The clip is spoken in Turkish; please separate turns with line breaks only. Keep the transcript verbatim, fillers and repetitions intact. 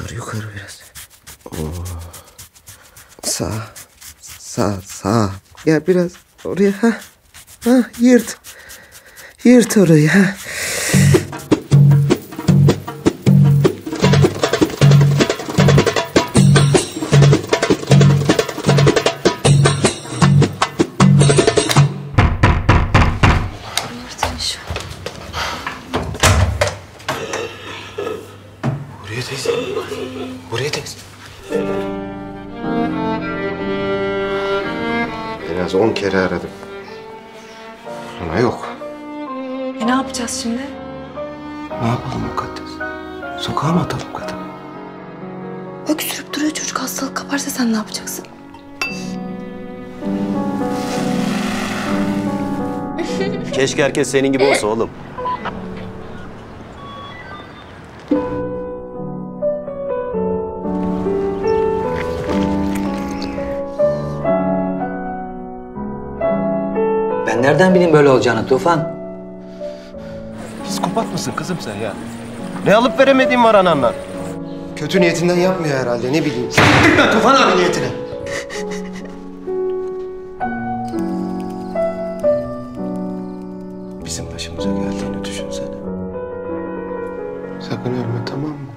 Yukarı yukarı biraz. Oo. Sağ. Sağ sağ. Ya biraz oraya. Ha. Ha yırt. Yırt orayı. Ha. Buraya teyze. Buraya teyze. En az on kere aradım. Ama yok.
E ne yapacağız şimdi?
Ne yapalım mukaddes? Sokağa mı atalım kadını?
Öksürüp duruyor çocuk, hastalık kaparsa sen ne yapacaksın?
Keşke herkes senin gibi olsa oğlum.
Ben nereden bileyim böyle olacağını Tufan?
Psikopat mısın kızım sen ya? Ne alıp veremediğin var ananla?
Kötü niyetinden yapmıyor herhalde, ne bileyim.
Gitme Tufan abi niyetine.
Bizim başımıza geldiğini düşünsene. Sakın ölme, tamam mı?